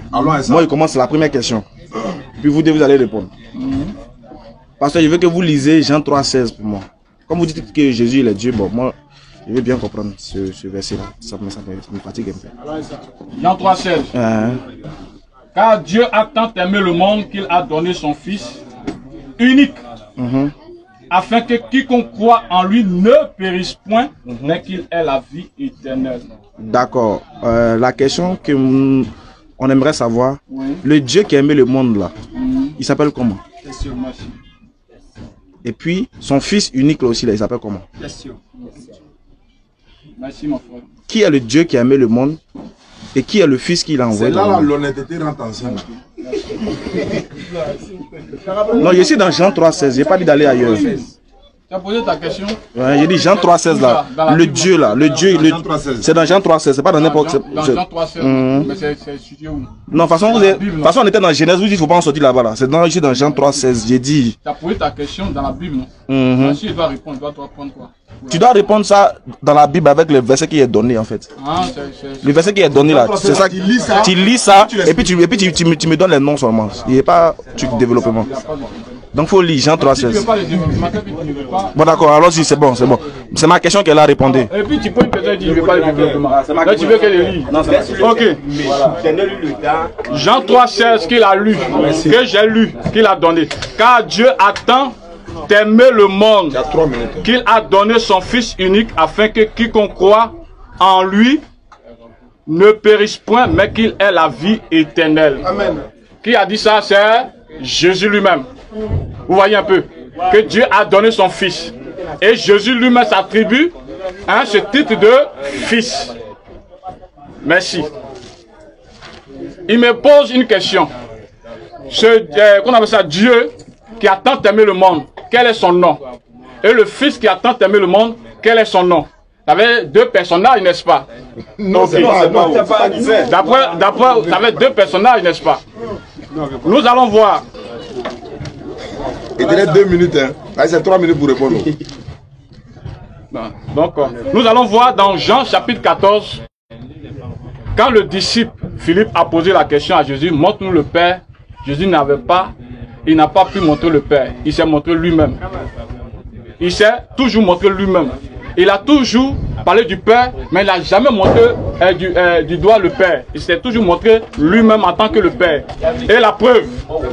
Moi, je commence la première question. Puis vous allez répondre. Parce que je veux que vous lisez Jean 3,16 pour moi. Comme vous dites que Jésus il est Dieu, bon, moi, je veux bien comprendre ce verset-là. Ça me fatigue un peu. Jean 3,16. Car Dieu a tant aimé le monde qu'il a donné son Fils unique, afin que quiconque croit en lui ne périsse point, mais qu'il ait la vie éternelle. D'accord. La question que on aimerait savoir, le Dieu qui a aimé le monde là, il s'appelle comment? Et puis, son Fils unique là aussi, là, il s'appelle comment? Merci mon frère. Qui est le Dieu qui a aimé le monde? Et qui est le Fils qu'il a envoyé? C'est là l'honnêteté rentre en scène. Non, je suis dans Jean 3,16, j'ai pas dit d'aller ailleurs. Tu as posé ta question? Ouais, j'ai dit Jean 3,16 là. Le Dieu là, le Dieu, c'est dans Jean 3,16, c'est pas dans n'importe quel. Dans Jean 3,16, mais c'est situé où? Non, de toute façon, on était dans Genèse, vous dites qu'il ne faut pas en sortir là-bas là. C'est dans Jean 3,16, j'ai dit. Tu as posé ta question dans la Bible, non? Si il doit répondre, il doit te répondre quoi? Tu dois répondre ça dans la Bible avec le verset qui est donné en fait. Le verset qui est donné là, c'est ça. Tu lis ça et puis tu me donnes les noms seulement. Il n'y a pas du développement. Donc il faut lire Jean 3,16. Bon d'accord, alors si c'est bon, c'est bon. C'est ma question qu'elle a répondu. Et puis tu peux peut-être dire, je ne veux pas le développement. Là tu veux qu'elle le lise. Ok. Jean 3,16 qu'il a lu, que j'ai lu, qu'il a donné. Car Dieu a tant aimé le monde qu'il a donné son Fils unique afin que quiconque croit en lui ne périsse point, mais qu'il ait la vie éternelle. Amen. Qui a dit ça? C'est Jésus lui-même. Vous voyez un peu que Dieu a donné son Fils. Et Jésus lui-même s'attribue ce titre de Fils. Merci. Il me pose une question. Qu'on appelle ça Dieu qui a tant aimé le monde, quel est son nom? Et le Fils qui a tant aimé le monde, quel est son nom? Ça avait deux personnages, n'est-ce pas? Non, okay. D'après, ça avait deux personnages, n'est-ce pas? Nous allons voir. Il te reste 2 minutes, hein. C'est 3 minutes pour répondre. Donc, nous allons voir dans Jean chapitre 14, quand le disciple Philippe a posé la question à Jésus, montre-nous le Père. Jésus n'a pas pu montrer le Père, il s'est montré lui-même. Il s'est toujours montré lui-même. Il a toujours parlé du Père, mais il n'a jamais montré du doigt le Père. Il s'est toujours montré lui-même en tant que le Père. Et la preuve,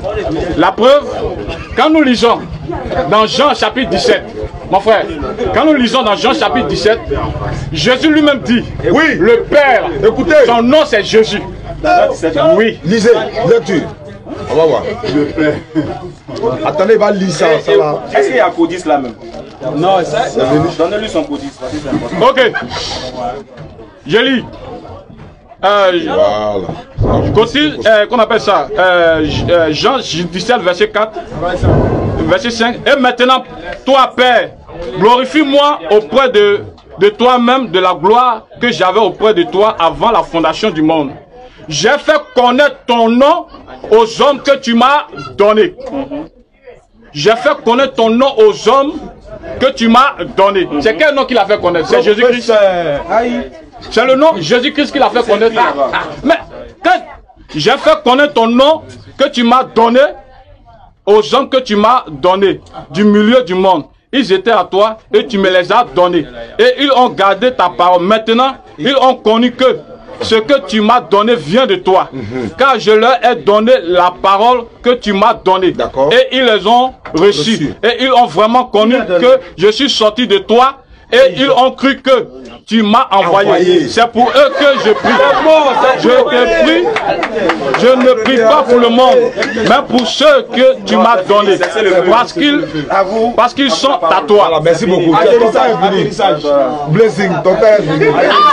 quand nous lisons dans Jean chapitre 17, mon frère, quand nous lisons dans Jean chapitre 17, Jésus lui-même dit, oui, le Père, écoutez, son nom c'est Jésus. Oui. Lisez, lecture. On va voir. Le Père. Attendez, il va lire ça. Est-ce qu'il y a un codice là même? Non, ça. Donnez-lui son codice. Ok. Je lis. Voilà. Codice, qu'on appelle ça Jean 17, verset 4. Verset 5. Et maintenant, toi, Père, glorifie-moi auprès de toi-même de la gloire que j'avais auprès de toi avant la fondation du monde. J'ai fait connaître ton nom aux hommes que tu m'as donnés. J'ai fait connaître ton nom aux hommes que tu m'as donné. C'est quel nom qu'il a fait connaître? C'est Jésus-Christ. C'est le nom Jésus-Christ qu'il a fait connaître. Mais quand j'ai fait connaître ton nom que tu m'as donné aux hommes que tu m'as donnés du milieu du monde. Ils étaient à toi et tu me les as donnés. Et ils ont gardé ta parole. Maintenant, ils ont connu que ce que tu m'as donné vient de toi. Car je leur ai donné la parole que tu m'as donnée. Et ils les ont reçus. Et ils ont vraiment connu que je suis sorti de toi. Et ils ont cru que tu m'as envoyé. C'est pour eux que je prie. Je te prie. Je ne prie pas pour le monde, mais pour ceux que tu m'as donnés. Parce qu'ils sont à toi. Voilà, merci beaucoup. Blessing, ton père est venu.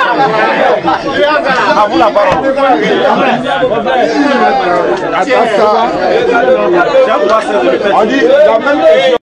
À vous la parole. On dit la même question.